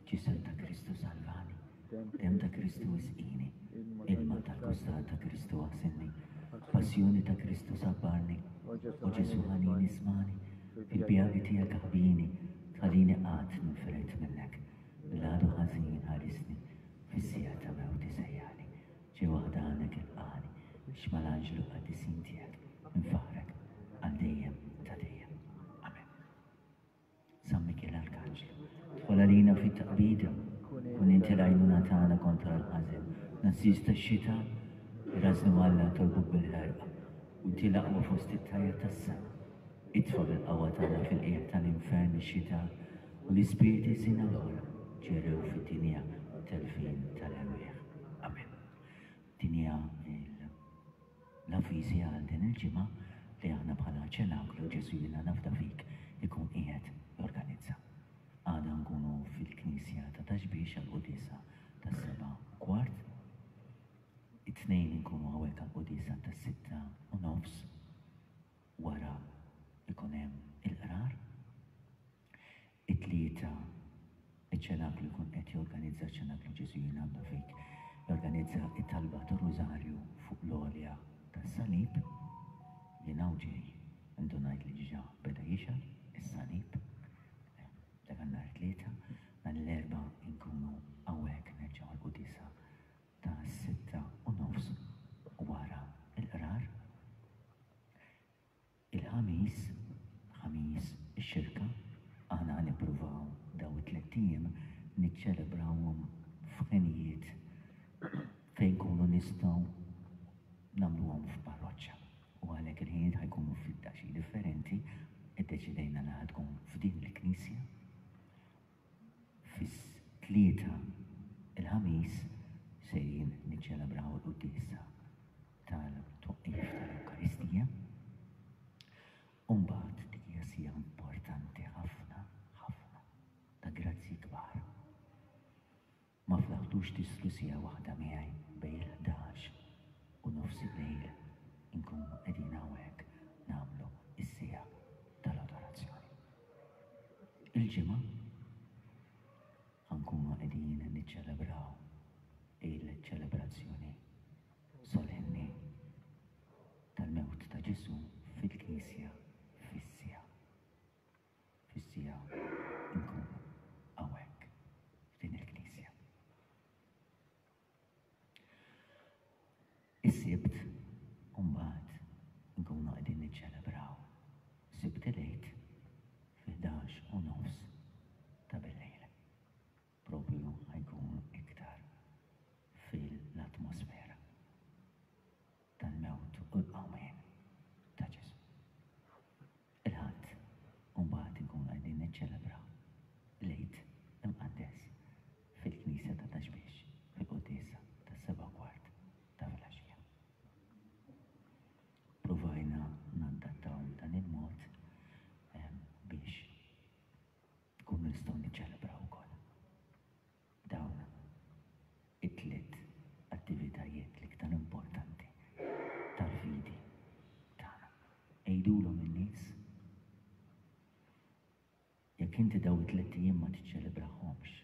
ġisem ta' Kristu salvani, dem ta' Kristu isqini, ilma tal-kostat ta' Kristu għasinni, passjoni ta' Kristu sabbarni, u Ġesu ħanin ismani, fil-bjavi tijak ħabini, tħallini qat nfret minnek, l-għadu ħazin ħarisni, fissija ta' mewti sejjani, ġi waħdanek il-qani, xmal-anġlu għaddisin tijak, nfaħrek, għal-dejjem ta' dejjem. Amen. San Michele Arkanġlu, tħolalina fit taqbida, kun inti rajnuna tagħna kontra l-ħażen, nassiż tax-xita, rażnu Alla tolbuk bil-ħerqa, u tilaqwa fost it-tajja tas-sema. Itfa' bil-qawwa tagħna fil-qiegħ tal-infern ix-xita, u l-ispiriti sinagħora ġerew fid-dinja telfin tal-ewwieħ. Amen. Dinja l-avviżi għal din il-ġimgħa li aħna bħala ċenaklu Ġesu jiena nafda fik ikun qiegħed jorganizza. Għada nkunu fil-Knisja ta' Taġbiex għal-Qudisa tas-7:15, it-tnejn nkunu hawnhekk għal-Qudisa tas-6:30 wara ikun hemm il-qrar. It-tlieta iċ-ċenaklu jkun qed jorganizza ċenaklu Ġesu jiena nafda fik jorganizza it-talba ta' Rużarju fuq l-għolja tas-salib. Jiena ġej indunajt li ġiġa beda jixal is-salib. Dak nhar tlieta, nhar l-erba' nkunu hawnhekk nerġgħu għall-Qudisa ta' 6:30 wara l-qrar. Il-ħamis, ħamis ix-xirka, aħna nippruvaw daw it-tliet ijiem niċċelebrawhom f'ħinijiet fejn nkunu nistgħu nagħmluhom f'parroċċja. U għalhekk il-ħinijiet ħajkunu fid-daxxi differenti, iddeċidejna li ħadkun f'din il-Knisja. Fis-tlieta il-ħamis sejrin niċċelebraw il-Qudisa tal-twaqqif tal-Ewkaristija. U mbagħad dik hija sija importanti ħafna, ħafna, ta' grazzi kbar. Ma flaħtux tislu sija waħda miegħi bejn il-11 u nofs il-lejl inkunu qegħdin hawnhekk nagħmlu is-sija tal-adorazzjoni. Il-ġimgħa ħankunu qegħdin niċċelebraw il-ċelebrazzjoni solenni tal-mewt ta' Ġesu fil-Knisja fis-sija. Fis-sija nkunu hawnhekk f'din il-Knisja. Is-sibt mbagħad nkunu qegħdin niċċelebraw sibt il-għid fi-11:30 ta' bil-lejl. Propju ħajkun iktar fil-atmosfera tal-mewt u l-qawmien ta' Ġesu. Il-ħadd mbagħad inkunu qegħdin niċċelebraw l-għid imqaddes fil-Knisja ta' Taġbiex fil-Qudisa tas-7:15 ta' filgħaxija. Provajna nadattaw dan il-mod biex nkunu nistgħu niċċelebraw ukoll dawn it-tliet attivitajiet l-iktar importanti tal-fidi tagħna. Ejdulhom in-nies jekk inti daw it-tliet ijiem ma tiċċelebrahomx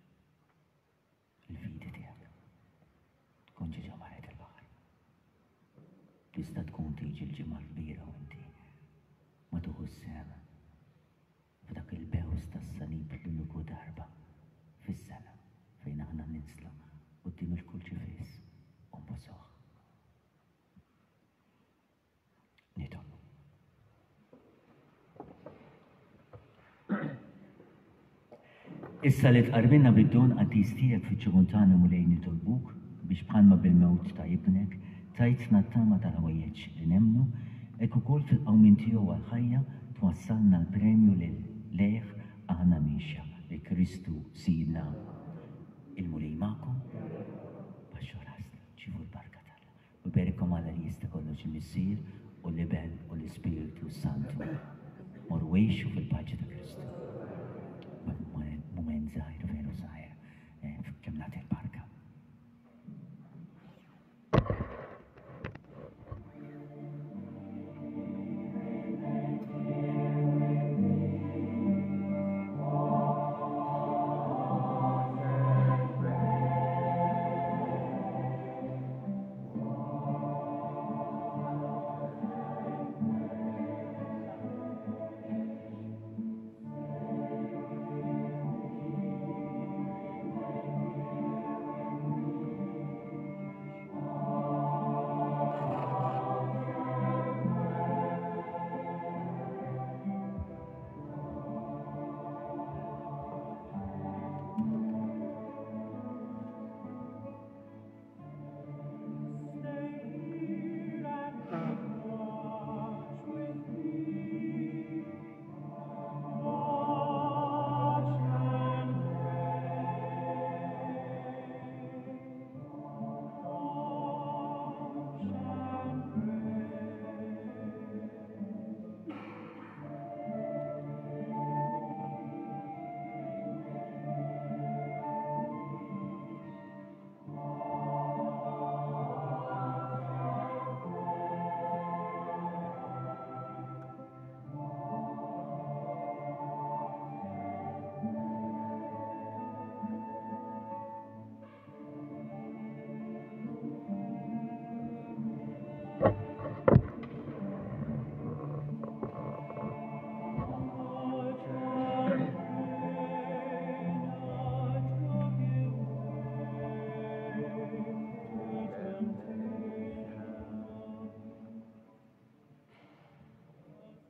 il-fidi tiegħek tkun ġiġa maret il-baħar. Tista' tkun tiġi l-ġimgħa kbira u inti ma tuħu s-sem f'dak il-bews tas-salib l-uniku darba fis-sena fejn aħna ninsla quddiem il-Kurċifiss u nbossuh. Nitolbu. Issa li tqarbilna bid-don qaddis tiegħek fiċ-ċimuntana mulejn nitolbuk biex bħalma bil-mewt ta' ibnek tajtna t-tama tal-ħwejjeġ li nemmnu hekk ukoll fil-qawmien tiegħu għall-ħajja twassalna l-premju lil lejh aħna mixja li Kristu sidna. Il-mulej ma'kom, baxxu rasna, ċivu l-barka tal-la. U berikom għalla li jista kollox il-missir u l-Iben u l-Spiritu Santu. Mor wejxu fil-paċi ta' Kristu. Moment zaħir, veru zaħir, kemm nagħti l-barka.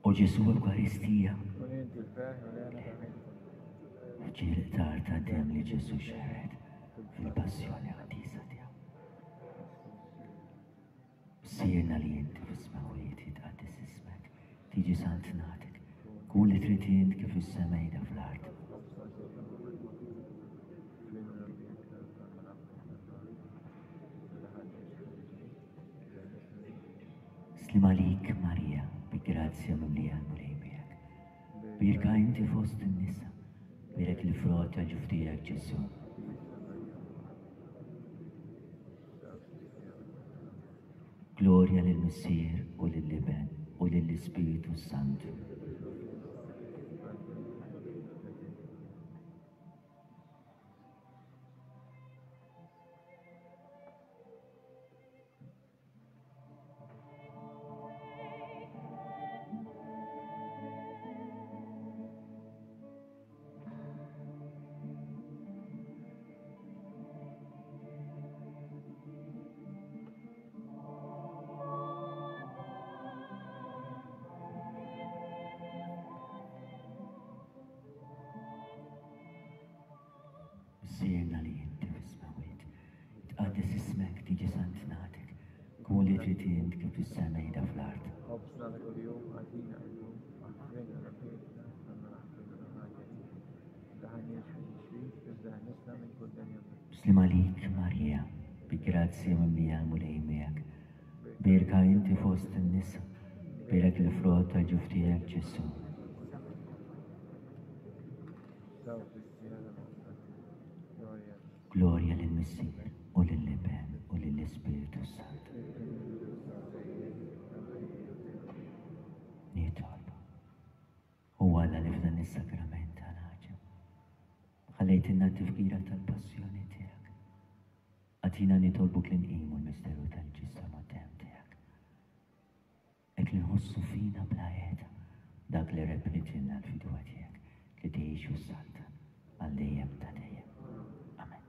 O Ġesu Ewkaristija, وننت الفاهم لنا فهمت ġiri tar ta' dem li Ġesu xered fil-passjoni għadisa tiegħu. Sirna li inti fis-smawiet jitqaddis ismek, tiġi sant natek, kun li trid int kif is-semejda fl-art. Slim għalik, Marija, bi grazzja mimlija l-mulejbijak. Birka inti fost in-nisa, birek li frott tal-ġuftijak Ġesu. Gloria lill-Missier u lill-Liben u lill-Ispiritu Santu. Sirna li inti fis-smawiet, tqaddis ismek tiġi sant natek, kun li trid int kif is-semejda fl-art. خبزنا لك اليوم آتينا اليوم واغفر لنا بيتنا كما نغفر للراجعين دعني يشفي الشريك ازدهنسنا من كل يوم Slim għalik, Marija, bi grazzja mimlija l-mulejbijak. Birka inti fost in-nisa, birek li frott tal-ġuftijak Ġesu. سوف الزيادة الأخرى جوريا Gloria lill-Missier u lill-Liben u lill-Ispiritu Santu. Nitolbu. U għalla li f'dan is-sakrament tal-ħaġa. Ħallejtinna t-tifkira tal-passjoni tiegħek. Għatina nitolbuk li nqimu l-misteru tal-ġisem u dem tiegħek. Ek li nħossu fina bla qiegħda dak li replitinna l-fidwa tiegħek li tgħixu s-salta għal dejjem ta' dejjem. Amen.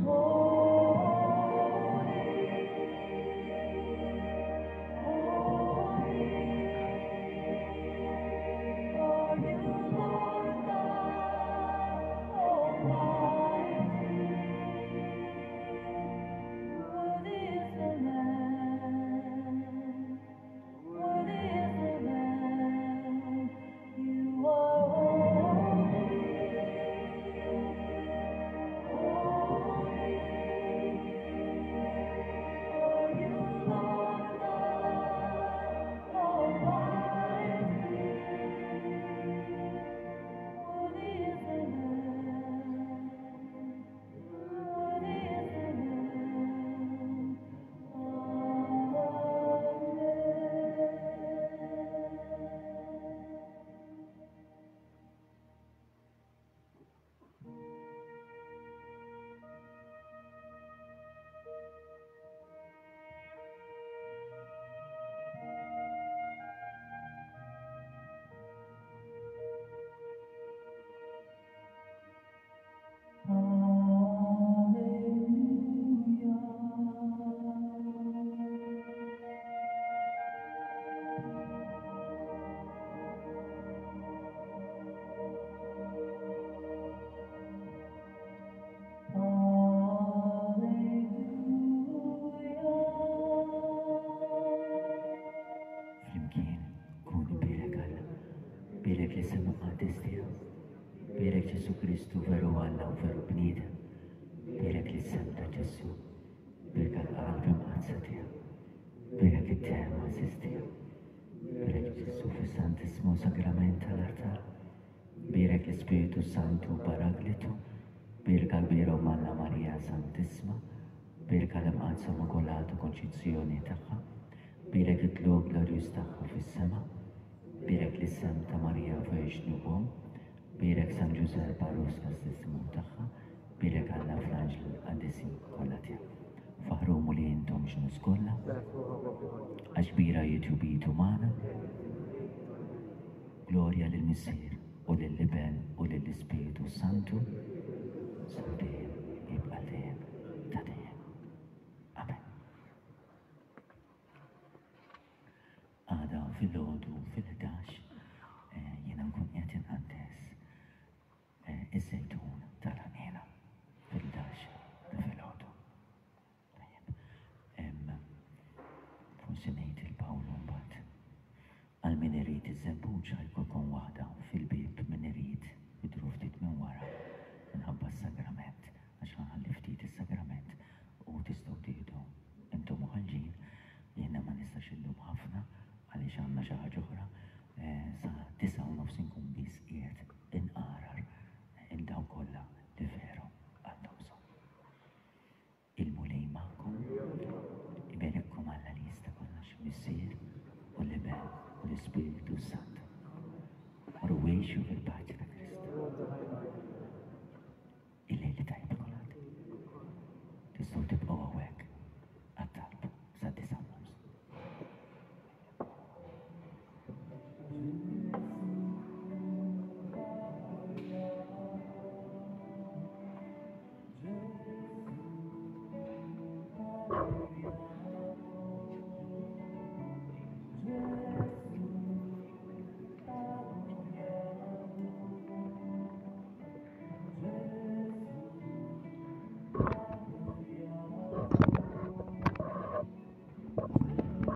Flimkien kunu birek Alla, birek li sema qadis tiegħu, birek Ġesu Kristu veru Alla u veru bniedem, birek li sem ta' Ġesu, birek għal-qalbi mqazza tiegħu, birek it-tema aziz tiegħu, birek Ġesu fis-Santismu Sagrament tal-Altar, birek l-Ispiritu Santu Paraglitu, birek għal-Bira Manna Marija Santisma, birek għal-imqazza Immakolatu Konċizzjoni tagħha, birek it-tlog glorjuż tagħha fis-sema, birek li sem ta' Marija Verġni Bom, birek San Giuseppe Barros Bastissimu tagħha, birek Alla Franġl għaddisin kollha tiegħu. Faħrumu li intom x'nus kollha, għax bira jitjubitu magħna, glorja lil Missier u lill-Liben u lill-Ispiritu Santu, sa dejjem jibqa' dejjem ta' dejjem. Amen. Għada fil-ħodu fil-11 jiena nkun qed inqaddes iż-żejtun tal-ħaniena fil-11 ta' fil-ħodu. Forsi ngħid il-Pawlu mbagħad għal min irid iż-żebbuġa jkun waħda fil-bib min irid jidru ftit minn wara minħabba s-sagrament għax ħanħalli ftit is-sagrament u tistgħu tieħdu intom uħalġin jiena ma nistax illum ħafna għaliex għandna xi ħaġa oħra sa 9:30 nkun biss qiegħed inqarar il-dawn kollha li veru għandhom bżonn. Il-mulej magħkom, iberekkom Alla li jista' kollox Missier u l-Liben u l-Ispiritu Santu. Marru għejxu fil-paċi ta' Kristu. Il-lejli tajb kulħadd. Tistgħu tibqgħu hawnhekk għat-talb sa 9:30. Thank you.